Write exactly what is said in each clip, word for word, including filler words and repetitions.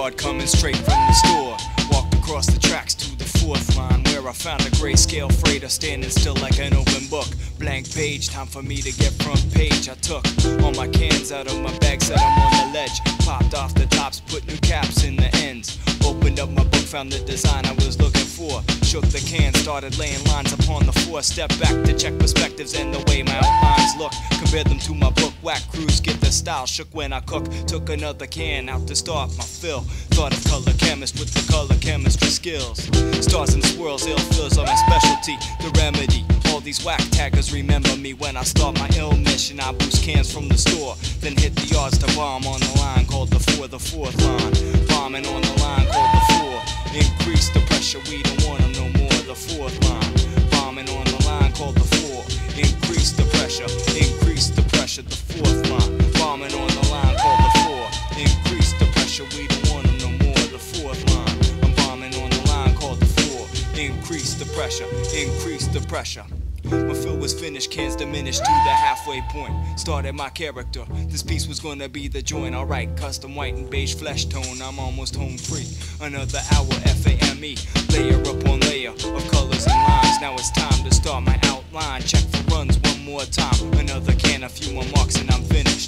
yard coming straight from the store. Walked across the tracks to the fourth line, where I found a grayscale freighter standing still like an open book. Blank page, time for me to get front page. I took all my cans out of my bag, set them on the ledge. Popped off the tops, put new caps in the ends. Opened up my book, found the design I was looking for. Shook the can, started laying lines upon the floor. Stepped back to check perspectives and the way my outlines look. Compared them to my book, whack crews get the style. Shook when I cook, took another can out to start my fill. Thought of color chemist with the color chemistry skills. Stars and swirls, ill feels are my specialty. The remedy, all these whack taggers remember me. When I start my ill mission, I boost cans from the store, then hit the yards to bomb on the line called the four, the fourth line. Bombing on the line called the four. Increase the pressure, we don't want them no more. The fourth line. Bombing on the line called the four. Increase the pressure, increase the pressure. The fourth line. Bombing on the line called the four. Increase the pressure, we don't want them no more. The fourth line. I'm bombing on the line called the four. Increase the pressure, increase the pressure. My fill was finished, cans diminished to the halfway point. Started my character, this piece was gonna be the joint. Alright, custom white and beige flesh tone, I'm almost home free. Another hour, F A M E, layer upon layer of colors and lines. Now it's time to start my outline. Check for runs one more time. Another can, a few more marks and I'm finished.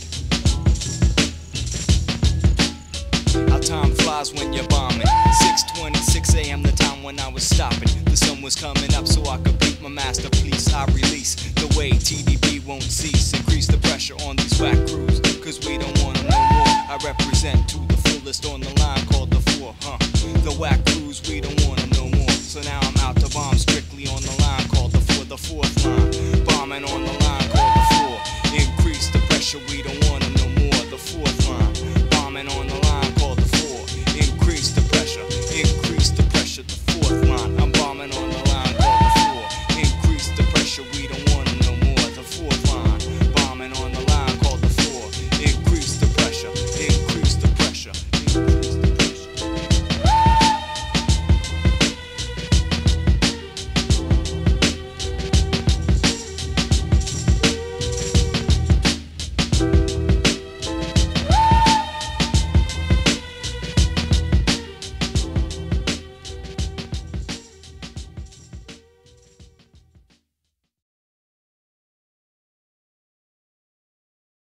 How time flies when you're bombing. six twenty-six A M the time when I was stopping. The sun was coming up so I could beat my masterpiece. I release the way T D B won't cease. Increase the pressure on these whack crews, cause we don't want them no more. I represent to the fullest on the line called the four, huh? The whack crews, we don't want them no more. So now I'm out to bomb